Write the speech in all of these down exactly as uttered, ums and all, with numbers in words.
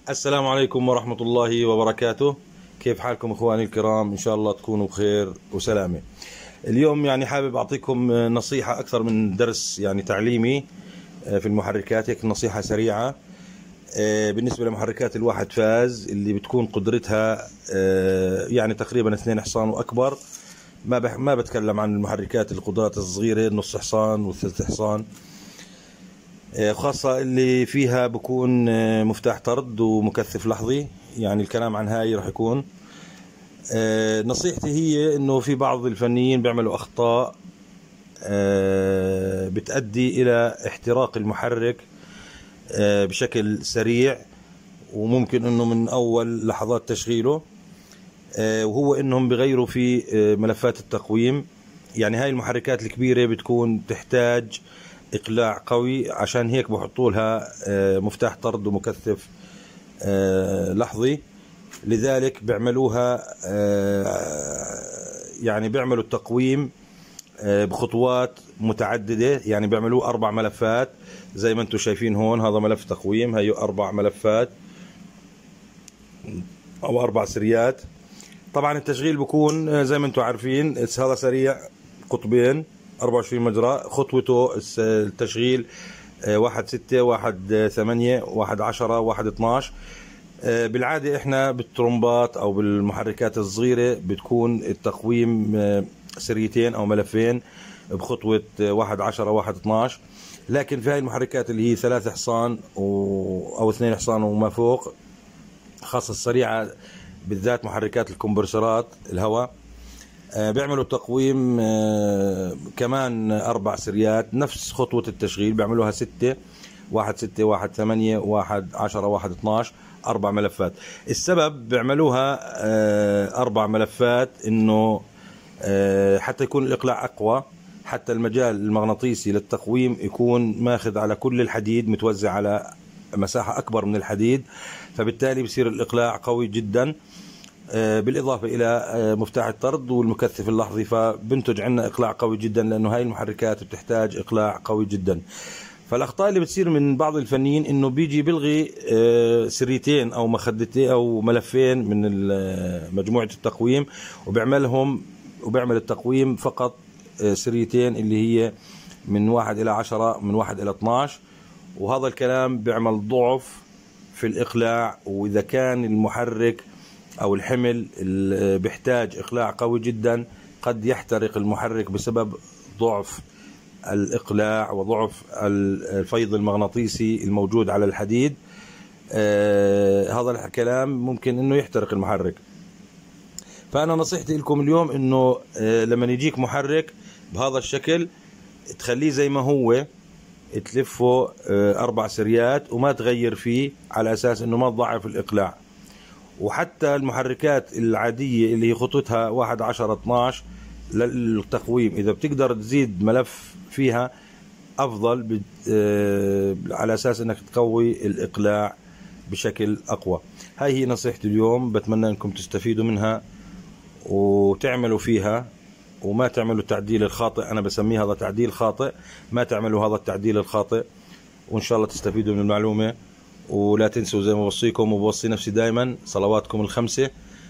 السلام عليكم ورحمة الله وبركاته. كيف حالكم اخواني الكرام؟ ان شاء الله تكونوا بخير وسلامة. اليوم يعني حابب اعطيكم نصيحة اكثر من درس يعني تعليمي في المحركات، هيك نصيحة سريعة بالنسبة لمحركات الواحد فاز اللي بتكون قدرتها يعني تقريبا اثنين حصان واكبر. ما ما بتكلم عن المحركات القدرات الصغيرة نص حصان وثلث حصان، خاصة اللي فيها بكون مفتاح طرد ومكثف لحظي. يعني الكلام عن هاي راح يكون نصيحتي هي انه في بعض الفنيين بيعملوا اخطاء بتؤدي الى احتراق المحرك بشكل سريع، وممكن انه من اول لحظات تشغيله، وهو انهم بغيروا في ملفات التقويم. يعني هاي المحركات الكبيرة بتكون تحتاج اقلاع قوي، عشان هيك بحطوا لها مفتاح طرد ومكثف لحظي. لذلك بيعملوها يعني بيعملوا التقويم بخطوات متعددة، يعني بيعملوه اربع ملفات زي ما انتم شايفين هون. هذا ملف تقويم، هي اربع ملفات او اربع سريات. طبعا التشغيل بكون زي ما انتم عارفين، هذا سريع قطبين أربعة وعشرين مجرى. خطوته التشغيل واحد ستة واحد ثمانية واحد عشرة واحد اثناش. بالعادة احنا بالترمبات او بالمحركات الصغيرة بتكون التقويم سريتين او ملفين بخطوة واحد عشرة واحد اثناش. لكن في هاي المحركات اللي هي ثلاث حصان او اثنين حصان وما فوق، خاصة السريعة بالذات محركات الكمبرسورات الهواء، بيعملوا التقويم كمان أربع سريات نفس خطوة التشغيل، بيعملوها ستة واحد ستة واحد ثمانية واحد عشرة واحد اثناش، أربع ملفات. السبب بيعملوها أربع ملفات إنه حتى يكون الإقلاع أقوى، حتى المجال المغناطيسي للتقويم يكون ماخذ على كل الحديد، متوزع على مساحة أكبر من الحديد، فبالتالي بصير الإقلاع قوي جدا، بالإضافة إلى مفتاح الطرد والمكثف اللحظي، فبنتج عنا إقلاع قوي جدا، لأنه هاي المحركات بتحتاج إقلاع قوي جدا. فالأخطاء اللي بتصير من بعض الفنيين إنه بيجي بلغي سريتين أو مخدتين أو ملفين من مجموعة التقويم، وبيعملهم وبيعمل التقويم فقط سريتين اللي هي من واحد إلى عشرة، من واحد إلى اثناش. وهذا الكلام بيعمل ضعف في الإقلاع، وإذا كان المحرك أو الحمل بيحتاج إقلاع قوي جدا قد يحترق المحرك بسبب ضعف الإقلاع وضعف الفيض المغناطيسي الموجود على الحديد. آه هذا الكلام ممكن إنه يحترق المحرك. فأنا نصيحتي لكم اليوم إنه آه لما يجيك محرك بهذا الشكل تخليه زي ما هو، تلفه آه أربع سريات وما تغير فيه، على أساس إنه ما تضعف الإقلاع. وحتى المحركات العادية اللي هي خطوتها واحد عشرة اثناش للتقويم، إذا بتقدر تزيد ملف فيها أفضل، على أساس أنك تقوي الإقلاع بشكل أقوى. هاي هي نصيحتي اليوم، بتمنى أنكم تستفيدوا منها وتعملوا فيها، وما تعملوا التعديل الخاطئ. أنا بسميه هذا تعديل خاطئ، ما تعملوا هذا التعديل الخاطئ، وإن شاء الله تستفيدوا من المعلومة. ولا تنسوا زي ما بوصيكم وبوصي نفسي دائما، صلواتكم الخمسة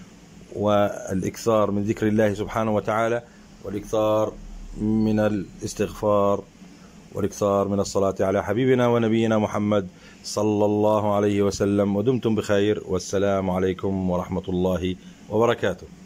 والإكثار من ذكر الله سبحانه وتعالى، والإكثار من الاستغفار، والإكثار من الصلاة على حبيبنا ونبينا محمد صلى الله عليه وسلم. ودمتم بخير، والسلام عليكم ورحمة الله وبركاته.